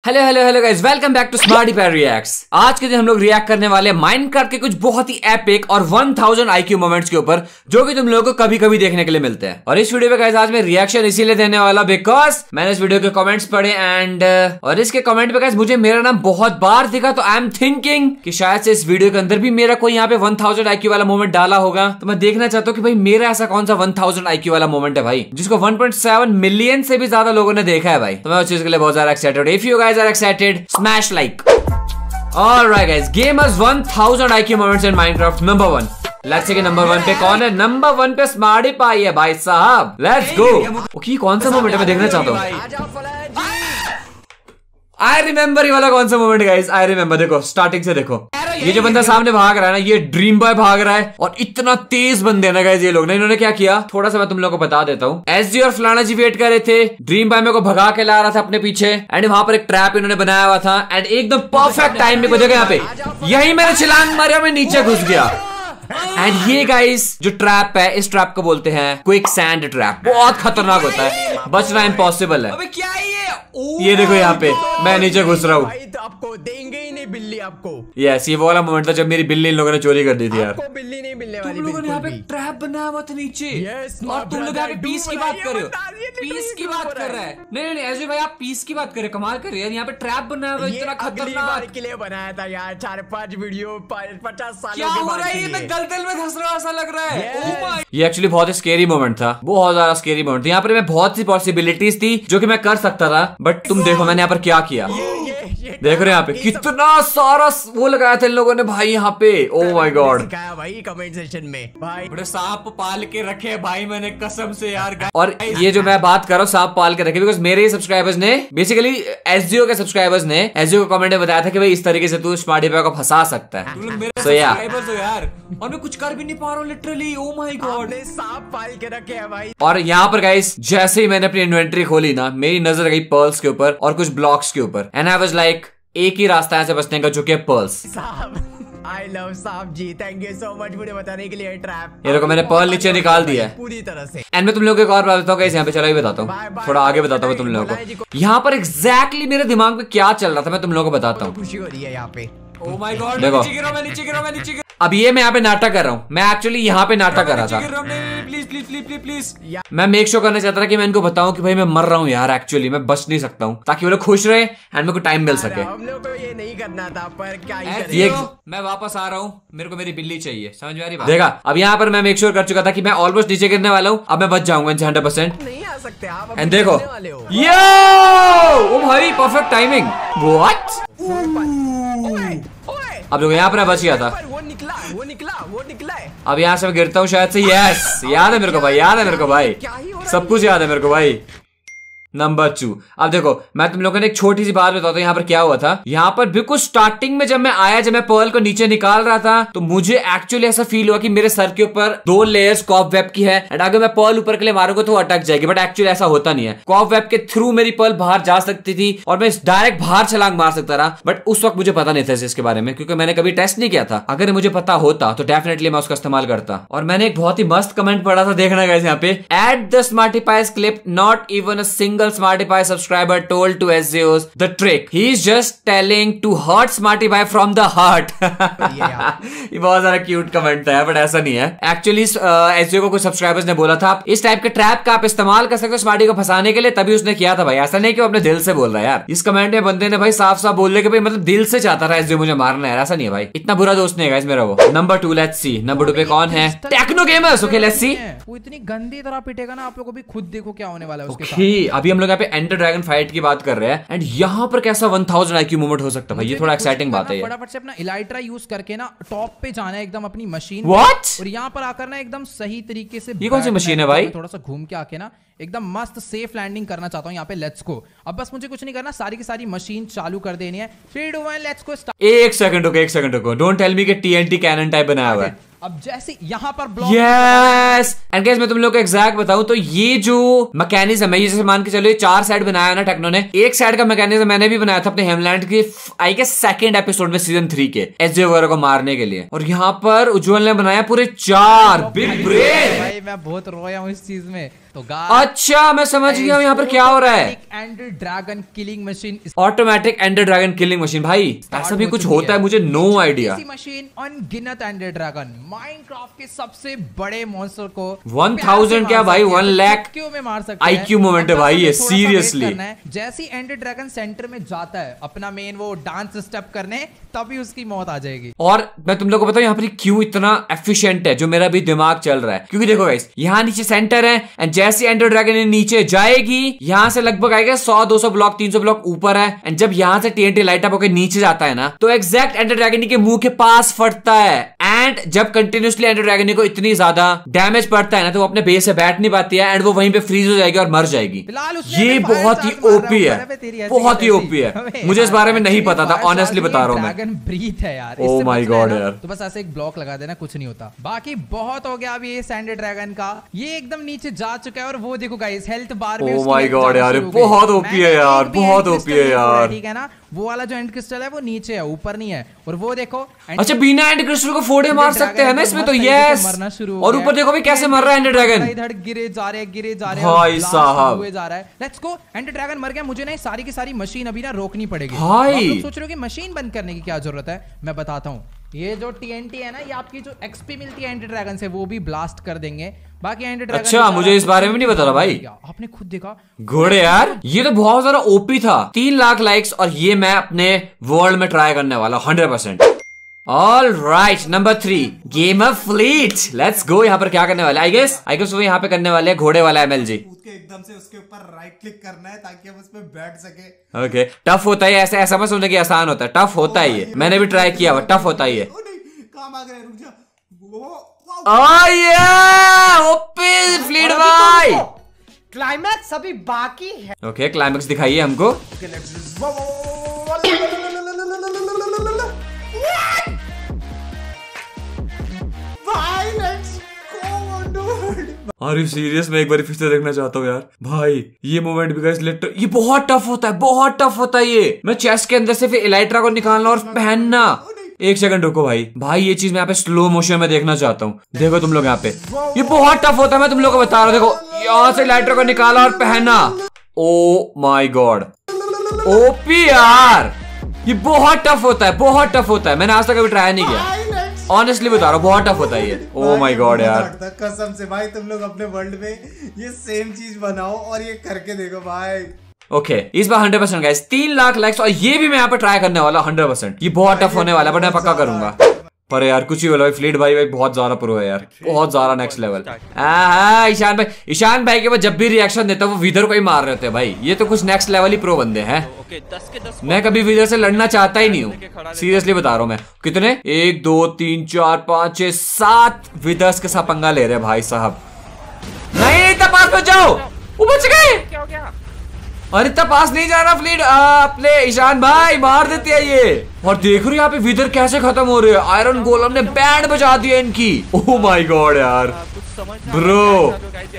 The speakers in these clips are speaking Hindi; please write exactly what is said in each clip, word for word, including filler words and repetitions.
Hello hello hello guys, welcome back to Smarty Pie Reacts. आज के दिन हम लोग रिएक्ट करने वाले माइनक्राफ्ट के कुछ बहुत ही एपिक और वन थाउज़ेंड आईक्यू मोमेंट्स के ऊपर, जो कि तुम लोगों को कभी कभी देखने के लिए मिलते हैं। और इस वीडियो पे गाइस आज मैं रिएक्शन इसीलिए देने वाला बिकॉज मैंने इस वीडियो के कमेंट्स पढ़े एंड और इसके कमेंट पे गाइस मुझे मेरा नाम बहुत बार दिखा, तो आई एम थिंकिंग कि शायद से इस वीडियो के अंदर भी मेरा कोई यहाँ पे वन थाउज़ेंड आईक्यू वाला मोमेंट डाला होगा। तो मैं देखना चाहता हूँ कि भाई मेरा ऐसा कौन सा वन थाउज़ेंड आईक्यू वाला मोमेंट है भाई, जिसको वन पॉइंट सेवन मिलियन से भी ज्यादा लोगों ने देखा है भाई। तो मैं उस चीज के लिए बहुत ज्यादा excited. If you guys are excited, smash like. Alright guys, game has one thousand I Q moments in Minecraft. Number one. Let's see कि नंबर वन पे कौन है। नंबर वन पे स्मार्टी पाई है भाई साहब। Let's go. ओके, कौन सा मोमेंट है मैं देखना चाहता हूँ। आई रिमेम्बर ये वाला कौन सा मोमेंट गाइस, आई रिमेम्बर। देखो स्टार्टिंग से देखो, ये जो बंदा सामने भाग रहा है ना, ये ड्रीम बॉय भाग रहा है और इतना तेज बंदे ना गाइस ये लोग ना, इन्होंने क्या किया थोड़ा सा मैं तुम लोगों को बता देता हूँ। एसजी और फलाना जी वेट कर रहे थे, ड्रीम बॉय मेरे को भगा के ला रहा था अपने पीछे एंड वहां पर एक ट्रैप इन्होंने बनाया हुआ था एंड एकदम परफेक्ट टाइम में देखो यहाँ पे यही मैंने छलांग मारा, मैं नीचे घुस गया। एंड ये गाइस जो ट्रैप है, इस ट्रैप को बोलते हैं क्विक सैंड ट्रैप। बहुत खतरनाक होता है, बचना इम्पॉसिबल है। अबे क्या है ये? ये देखो यहाँ पे मैं नीचे घुस रहा हूँ। तो आपको देंगे ही नहीं बिल्ली आपको। यस, ये वो वाला मोमेंट था जब मेरी बिल्ली इन लोगों ने चोरी कर दी थी यार। आपको बिल्ली नहीं मिलने वाली। तुम लोगों ने यहाँ पे ट्रैप बनाया हुआ था नीचे। yes, और तुम लोग यहाँ पे पीस की बात कर रहे हो, पीस की बात कर रहा है। नहीं नहीं नहीं भाई, आप पीस की बात कर रहे हो, कमाल कर रहे हैं। यहाँ पे ट्रैप बनाया हुआ इतना खतरनाक के लिए बनाया था यार। चार पांच वीडियो पचास साल क्या हो रहा है? मैं दलदल में धंस रहा ऐसा लग रहा है। yes. oh ये एक्चुअली बहुत स्केरी मोमेंट था, बहुत ज्यादा स्केरी मोमेंट था। यहाँ पर मैं बहुत सी पॉसिबिलिटीज थी जो कि मैं कर सकता था, बट तुम देखो मैंने यहाँ पर क्या किया। देख रहे हैं यहाँ पे कितना सारा वो लगाया था इन लोगों ने भाई यहाँ पे। ओ माय गॉड भाई कमेंट सेक्शन में भाई बड़े सांप पाल के रखे भाई मैंने कसम से यार। और ये जो मैं बात कर रहा हूँ सांप पाल के रखे, बिकॉज मेरे सब्सक्राइबर्स ने बेसिकली एसजीओ के सब्सक्राइबर्स ने एसजीओ को कमेंट में बताया था कि भाई इस तरीके से तू स्मार्टी पाई को फंसा सकता है। तुम मेरे सब्सक्राइबर्स हो यार, और मैं कुछ कर भी नहीं पा रहा हूँ लिटरली। ओ माय गॉड, सांप पाल के रखे हैं भाई। और यहाँ पर गाइस जैसे ही मैंने अपनी इन्वेंटरी खोली ना, मेरी नजर गई पर्ल्स के ऊपर और कुछ ब्लॉक्स के ऊपर एंड आई वाज लाइक एक ही रास्ता है ऐसे बचने का, जो कि पर्ल्स। आई लव साहब जी, थैंक यू सो मच मुझे बताने के लिए। ट्रैप ये देखो मैंने पर्ल नीचे निकाल दिया है पूरी तरह से। एंड मैं तुम लोगों को एक और बात बताता हूँ गाइस, यहाँ पे चलो ये बताता हूँ, थोड़ा आगे बताता हूँ तुम लोगों को। यहाँ पर एग्जैक्टली मेरे दिमाग में क्या चल रहा था मैं तुम लोगों को बताता हूँ। खुशी हो रही है यहाँ पे। Oh my God, देखो नीचे गिरो, मैं नीचे गिरो, मैं नीचे गिरो। अब ये मैं यहाँ पे नाटक कर रहा हूँ, मैं एक्चुअली यहाँ पे नाटक कर रहा था। Please please please please please मैं मेक श्योर करना चाहता था कि मैं इनको बताऊं कि भाई मैं मर रहा हूँ यार, एक्चुअली मैं बच नहीं सकता हूँ, ताकि वो लोग खुश रहे एंड मेरे को टाइम मिल सके। हम लोग को ये नहीं करना था पर क्या ही ये मैं वापस आ रहा हूँ, मेरे को मेरी बिल्ली चाहिए, समझ में आ रही बात? देखा अब यहाँ पर मैं मेक श्योर कर चुका था कि मैं ऑलमोस्ट नीचे गिरने वाला हूँ, अब मैं बच जाऊंगा इनसे हंड्रेड परसेंट। नहीं आ सकते आप। एंड देखो यो, ओ भाई परफेक्ट टाइमिंग। व्हाट? अब देखो यहाँ पर बच गया था। वो निकला वो निकला वो निकला है। अब यहाँ से मैं गिरता हूँ शायद से। यस, याद है मेरे को भाई, याद है मेरे को भाई, सब कुछ याद है मेरे को भाई। Number two. अब देखो मैं तुम लोगों ने एक छोटी सी बात बताता हूँ यहाँ पर क्या हुआ था। यहाँ पर बिल्कुल स्टार्टिंग में जब मैं आया, जब मैं पर्ल को नीचे निकाल रहा था, तो मुझे एक्चुअली ऐसा फील हुआ कि मेरे सर के ऊपर दो लेयर्स कॉब वेब की है एंड अगर मैं पर्ल ऊपर के लिए मारूंगा तो अटक जाएगी, बट एक्चुअली ऐसा होता नहीं है। कॉब वेब के थ्रू मेरी पर्ल बाहर जा सकती थी और मैं डायरेक्ट बाहर छलांग मार सकता रहा, बट उस वक्त मुझे पता नहीं था इसके बारे में, क्योंकि मैंने कभी टेस्ट नहीं किया था। अगर मुझे पता होता तो डेफिनेटली मैं उसका इस्तेमाल करता। और मैंने एक बहुत ही मस्त कमेंट पढ़ा था, देखना गाइस यहाँ पे, at the Smarty Pie's clip not even a single Smarty Pie subscriber told to S J Os the trick. He's just telling to hurt Smarty Pie from the heart. ये बहुत सारा क्यूट कमेंट था, बट ऐसा नहीं है। एक्चुअली S J O को कुछ सब्सक्राइबर्स ने बोला था इस टाइप के ट्रैप का आप इस्तेमाल कर सकते हो स्मार्टी को फंसाने के लिए, तभी उसने किया था भाई। ऐसा नहीं कि वो अपने दिल से बोल रहा है यार। इस कमेंट में बंदे ने भाई साफ साफ बोल दिया कि भाई मतलब दिल से चाहता था S J O मुझे मारना है, ऐसा नहीं है भाई। इतना बुरा दोस्त नहीं है गाइस मेरा वो। Number two, let's see number two पे कौन है? Techno Gamerz. Okay let's see. वो इतनी गंदी तरह पिटेगा ना, आप लोगों को भी खुद देखो क्या होने वाला है उसके साथ। अभी हम लोग यहाँ पे एंडर ड्रैगन फाइट की बात कर रहे हैं एंड यहाँ पर कैसा वन थाउज़ेंड आईक्यू मोमेंट हो सकता है भाई, ये थोड़ा एक्साइटिंग बात है। फटाफट से अपना इलाइट्रा यूज करके ना टॉप पे जाना है एकदम अपनी मशीन। व्हाट? और यहाँ पर आकर ना एकदम सही तरीके से, ये कौन सी मशीन है भाई? थोड़ा सा घूम के आके ना एकदम मस्त सेफ लैंडिंग करना चाहता हूँ यहाँ पे। Let's go. अब बस मुझे कुछ नहीं करना, सारी की सारी मशीन चालू कर देनी है। Three two one let's go start. एक सेकंड रुको, एक सेकंड रुको, डोंट टेल मी कि टीएनटी कैनन टाइप बनाया हुआ है। अब जैसे यहाँ पर ब्लॉक, यस एंड गाइस मैं तुम लोग को एग्जैक्ट बताऊं तो ये जो मैकेनिज्म है, ये जैसे मान के चलो ये चार साइड बनाया ना टेक्नो ने, एक साइड का मैकेनिज्म मैंने भी बनाया था अपने हेमलैंड के आई गेस सेकंड एपिसोड में सीजन थ्री के एसजे वगैरह को मारने के लिए, और यहाँ पर उज्जवल ने बनाया पूरे चार बिग ब्रेन। भाई मैं बहुत रोया हूँ इस चीज में। तो गाइस अच्छा मैं समझ गया हूँ यहाँ पर क्या हो रहा है। End dragon killing machine, automatic ender dragon killing machine. भाई ऐसा भी कुछ होता है, मुझे नो आइडिया। मशीन अनगिनत एंडर ड्रैगन माइनक्राफ्ट के सबसे बड़े मॉन्स्टर को वन थाउजेंड क्या भाई वन लाख क्यों में मार सकते हैं। आईक्यू मोमेंट है भाई ये, सीरियसली। जैसे ही एंडर ड्रैगन सेंटर में जाता है अपना मेन वो डांस स्टेप करने, तभी उसकी मौत आ जाएगी। और मैं तुम लोगों को बताऊं यहाँ पर क्यों इतना एफिशिएंट है, जो मेरा भी दिमाग चल रहा है। क्योंकि देखो गाइस यहाँ नीचे सेंटर है एंड जैसे एंडर ड्रैगन नीचे जाएगी, यहाँ से लगभग आएगा सौ दो सौ ब्लॉक तीन सौ ब्लॉक ऊपर है एंड जब यहाँ से टीएनटी लाइट अप होकर नीचे जाता है ना, तो एग्जैक्ट एंडर ड्रैगन के मुंह के पास फटता है। एंड जब कंटिन्यूसली एंडर ड्रैगन को इतनी ज्यादा डैमेज पड़ता है ना, तो वो अपने बेस से बैठ नहीं पाती है एंड वो वहीं पे फ्रीज हो जाएगी और मर जाएगी। ये बहुत ही ओपी है, बहुत ही ओपी है। मुझे इस बारे में नहीं पता था, ऑनेस्टली बता रहा हूँ मैं। ड्रैगन ब्रीथ है यार, ओह माय गॉड यार। तो बस ऐसे एक ब्लॉक लगा देना, कुछ नहीं होता। बाकी बहुत हो गया अभी ये सैंडर ड्रैगन का, ये एकदम नीचे जा चुका है और वो देखो गाइस हेल्थ बार में ओह माय गॉड यार, बहुत ओपी है यार, बहुत ओपी है यार। ठीक है ना, वो वाला जो एंड क्रिस्टल है वो नीचे है, ऊपर नहीं है। और वो देखो अच्छा बिना एंड क्रिस्टल को फोड़े मार सकते हैं ना इसमें तो, यस। मरना शुरू और ऊपर देखो भी कैसे मर रहा है एंड ड्रैगन, इधर गिरे जा रहे गिरे जा रहे भाई साहब हुए जा रहा है। लेट्स गो, एंड ड्रैगन मर गया। मुझे ना सारी की सारी मशीन अभी ना रोकनी पड़ेगी। भाई आप लोग सोच रहे हो कि मशीन बंद करने की क्या जरूरत है, मैं बताता हूँ। ये जो टीएनटी है ना, ये आपकी जो एक्सपी मिलती है एंड ड्रैगन से, वो भी ब्लास्ट कर देंगे। बाकी एंड ड्रैगन, अच्छा मुझे इस बारे में नहीं पता था भाई, आपने खुद देखा। घोड़े यार ये तो बहुत ज्यादा ओपी था। तीन लाख लाइक्स और ये मैं अपने वर्ल्ड में ट्राई करने वाला hundred percent. All right, number three game of fleet. Let's go. यहाँ पर क्या करने वाले, आई गेस आई गेस वो यहाँ पे करने वाले घोड़े वाला एमएलजी। एकदम से उसके ऊपर राइट क्लिक करना है ताकि हम उस पे बैठ सके। ओके टफ होता है ऐसे, ऐसा मत सोचने की आसान होता है, टफ होता है ये। मैंने भी ट्राई किया हुआ, टफ होता है ये। काम आ गया, रुक जा। ओपी फ्लीट भाई, क्लाइमैक्स अभी बाकी है। ओके क्लाइमैक्स दिखाइए हमको। अरे सीरियस, मैं एक बार फिर से देखना चाहता हूँ यार भाई। ये मोमेंट भी गाइस लिटरली ये बहुत टफ होता है, बहुत टफ होता है ये। मैं चेस्ट के अंदर से फिर इलाइट्रा को निकालना और पहनना। एक सेकंड रुको भाई, भाई ये चीज मैं यहाँ पे स्लो मोशन में देखना चाहता हूँ। देखो तुम लोग यहाँ पे, ये बहुत टफ होता है, मैं तुम लोग को बता रहा हूँ। देखो यहाँ से इलाइट्रा को निकाला और पहना। ओ माई गॉड ओपी यार, ये बहुत टफ होता है, बहुत टफ होता है। मैंने आज तक कभी ट्राई नहीं किया, ऑनेस्टली बता रहा हूँ, बहुत टफ होता है ये। ओ माय गॉड यार, कसम से भाई तुम लोग अपने वर्ल्ड में ये सेम चीज बनाओ और ये करके देखो भाई। ओके okay, इस बार हंड्रेड परसेंट गाइस, तीन लाख लाइक्स और ये भी मैं यहाँ पे ट्राई करने वाला हंड्रेड परसेंट। ये बहुत टफ होने वाला है बट मैं पक्का करूंगा। पर यार कुछ ही बोला भाई, फ्लीट भाई भाई बहुत ज्यादा प्रो है यार, बहुत ज्यादा नेक्स्ट लेवल। हाँ ईशान भाई, ईशान भाई के बाद जब भी रिएक्शन देता है वो विदर को ही मार रहे थे भाई। ये तो कुछ नेक्स्ट लेवल ही प्रो बंदे हैं। मैं कभी विदर से लड़ना चाहता ही नहीं हूँ, सीरियसली बता रहा हूँ मैं। कितने, एक दो तीन चार पाँच छह सात विदर्स के साथ पंगा ले रहे हैं भाई साहब। नहीं इतना पास में जाओ, वो बच गए। क्या हो गया? अरे इतना पास नहीं जा रहा फ्लीट, अपने ईशान भाई मार देते हैं ये। और देख रहे हो यहाँ पे विदर कैसे खत्म हो रहे हैं। आयरन गोलम ने बैंड बजा दिया इनकी। ओह माय गॉड यार ब्रो,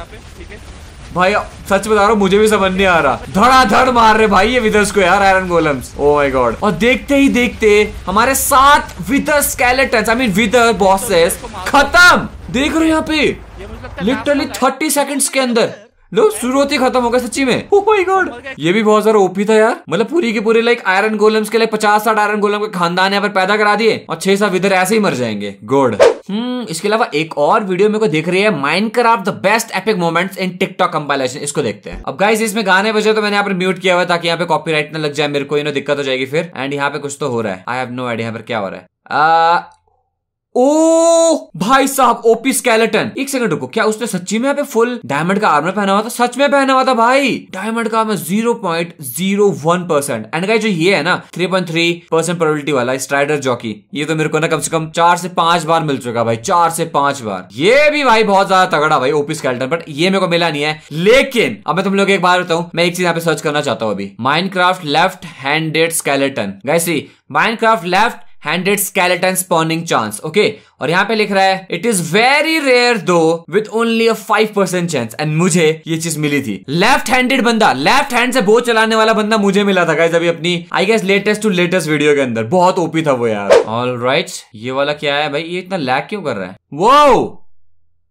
भाई सच बता रहा हूँ मुझे भी समझ नहीं आ रहा। धड़ाधड़ मार रहे भाई ये विदर्स को यार, iron golems. Oh my God. और देखते ही देखते हमारे सात wither skeletons, I mean wither bosses खत्म। देख रहे हो यहाँ पे लिटरली थर्टी सेकंड्स के अंदर लो शुरुआत ही खत्म हो गया सच्ची में। ओह माय गॉड, ये भी बहुत ज्यादा ओपी था यार। मतलब पूरी की पूरी लाइक आयरन गोलम्स के लिए पचास साठ आयरन गोलम के खानदान यहाँ पर पैदा करा दिए और छह सात इधर ऐसे ही मर जाएंगे। गुड। हम्म इसके अलावा एक और वीडियो मेरे को दिख रही है, Minecraft the best epic moments in TikTok compilation. इसको देखते हैं। अब गाइस इसमें गाने बजे तो मैंने यहाँ पर म्यूट किया हुआ ताकि यहाँ पे कॉपीराइट ना लग जाए मेरे को, इन्हें दिक्कत हो जाएगी फिर। एंड यहाँ पे कुछ तो हो रहा है, आई हैव नो आइडिया यहाँ पर क्या हो रहा है। ओ भाई साहब ओपी स्केलेटन। एक सेकंड रुको, क्या उसने सच्ची में यहाँ पे फुल डायमंड का आर्मर पहना हुआ था? सच में पहना हुआ था भाई डायमंड का armour. Zero point zero one percent. And guys जो ये है ना three point three percent probability वाला स्ट्राइडर जॉकी, ये तो मेरे को ना कम से कम चार से पांच बार मिल चुका भाई, चार से पांच बार। ये भी भाई बहुत ज्यादा तगड़ा भाई ओपी स्केलेटन, बट ये मेरे को मिला नहीं है। लेकिन अब मैं तुम लोग एक बार बताऊं, मैं एक चीज यहाँ पे सर्च करना चाहता हूँ अभी, Minecraft left handed skeleton. Guys see Minecraft left handed skeleton spawning chance. Okay और यहाँ पे लिख रहा है it is very rare though with only a five percent chance. And मुझे ये चीज मिली थी। लेफ्ट हैंडेड बंदा, लेफ्ट हैंड से बो चलाने वाला बंदा मुझे मिला था गाइस अभी अपनी I guess latest to latest video के अंदर। बहुत ओपी था वो यार। ऑल राइट, ये वाला क्या है भाई, ये इतना लैग क्यों कर रहा है? वो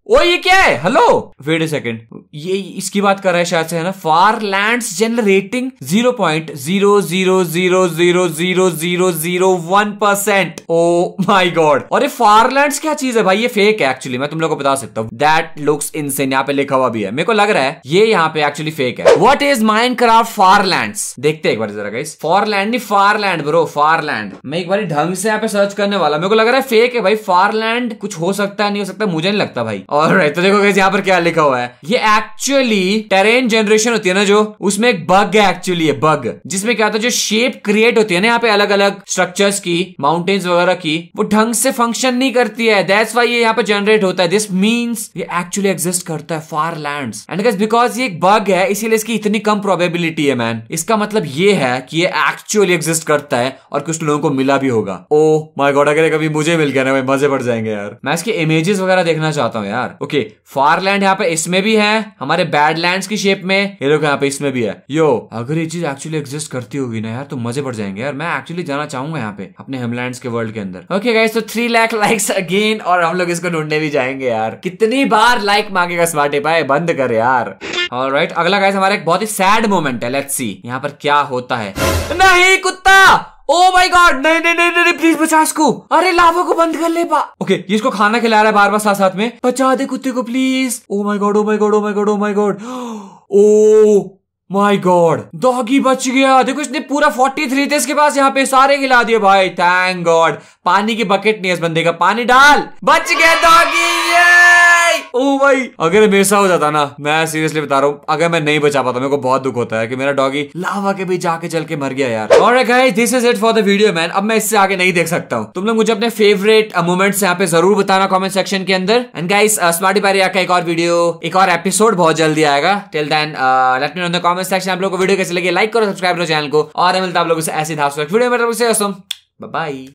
ओ ये क्या है? हेलो वेट अ सेकंड, ये इसकी बात कर रहा है शायद से, है ना? Far lands generating zero point zero zero zero zero zero zero zero one percent. Oh my God. और ये फार लैंड्स क्या चीज है भाई? ये फेक है एक्चुअली, मैं तुम लोग को बता सकता हूँ। दैट लुक्स इनसेन, यहाँ पे लिखा हुआ भी है, मेरे को लग रहा है ये यहाँ पे एक्चुअली फेक है। What is Minecraft Farlands? देखते हैं एक बार जरा गाइस। फारलैंड नहीं फारलैंड ब्रो, फारलैंड। मैं एक बार ढंग से यहाँ पे सर्च करने वाला, मेरे को लग रहा है फेक है भाई। फारलैंड कुछ हो सकता है, नहीं हो सकता, मुझे नहीं लगता भाई। और तो देखो गाइस यहाँ पर क्या लिखा हुआ है, ये एक्चुअली टेरेन जनरेशन होती है ना जो, उसमें एक बग है एक्चुअली, बग जिसमें क्या होता है, जो शेप क्रिएट होती है ना यहाँ पे अलग अलग स्ट्रक्चर्स की, माउंटेन्स वगैरह की, वो ढंग से फंक्शन नहीं करती है। दैट्स व्हाई ये यहाँ पे जनरेट होता है। दिस मींस ये एक्चुअली एग्जिस्ट करता है फारलैंड्स। एंड गाइस बिकॉज ये एक बग है इसीलिए इसकी इतनी कम प्रोबेबिलिटी है मैन। इसका मतलब ये है कि ये एक्चुअली एग्जिस्ट करता है और कुछ लोगों को मिला भी होगा। ओ माय गॉड, अगर कभी मुझे मिल गया ना भाई मजे पड़ जाएंगे यार। मैं इसके इमेजेस वगैरह देखना चाहता हूँ यार। ओके फारलैंड यहाँ पे इसमें भी है, हमारे बैडलैंड्स की शेप में, ये लोग यहाँ पे इसमें भी है। यो अगर ये चीज एक्चुअली एग्जिस्ट करती होगी ना यार तो मजे पड़ जाएंगे यार। मैं एक्चुअली जाना चाहूंगा यहाँ पे अपने हिमलैंड्स के वर्ल्ड के अंदर। ओके गाइस तो थ्री लाख लाइक्स अगेन, और हम लोग इसको ढूंढने भी जाएंगे यार। कितनी बार लाइक मांगेगा स्मार्टी पाई, बंद कर यार। ऑलराइट अगला गाइस हमारा एक बहुत ही सैड मोमेंट है। लेट्स सी यहाँ पर क्या होता है। नहीं कुत्ता, ओ माय गॉड, नहीं नहीं नहीं नहीं प्लीज बचा इसको। अरे लावा को बंद कर ले बा। ओके ये इसको खाना खिला रहा है बार बार साथ साथ में। बचा दे कुत्ते को please. Oh my God, oh my God, oh my God, oh my God, oh my God, doggy बच गया। देखो इसने पूरा तैंतालीस थे इसके पास, यहाँ पे सारे खिला दिए भाई। Thank God. पानी की बकेट नहीं है इस बंदे का, पानी डाल। बच गया डॉगी। ओ भाई अगर मेरे साथ हो जाता ना, मैं सीरियसली बता रहा हूँ, अगर मैं नहीं बचा पाता, मेरे को बहुत दुख होता है कि मेरा डॉगी लावा के भी जाके चल के मर गया यार। Alright guys this is it for the video man. अब मैं इससे आगे नहीं देख सकता हूँ। तुम लोग मुझे अपने फेवरेट मोमेंट्स यहाँ पे जरूर बताना कमेंट सेक्शन के अंदर। एंड गाइस स्मार्टी पैरिया का एक और वीडियो, एक और एपिसोड बहुत जल्दी आएगा। Till then let me know in the comment section आप लोगों को वीडियो कैसी लगी। लाइक करो, सब्सक्राइब करो चैनल को, और मिलता है आप लोगों से ऐसी धास वीडियो में। Bye bye.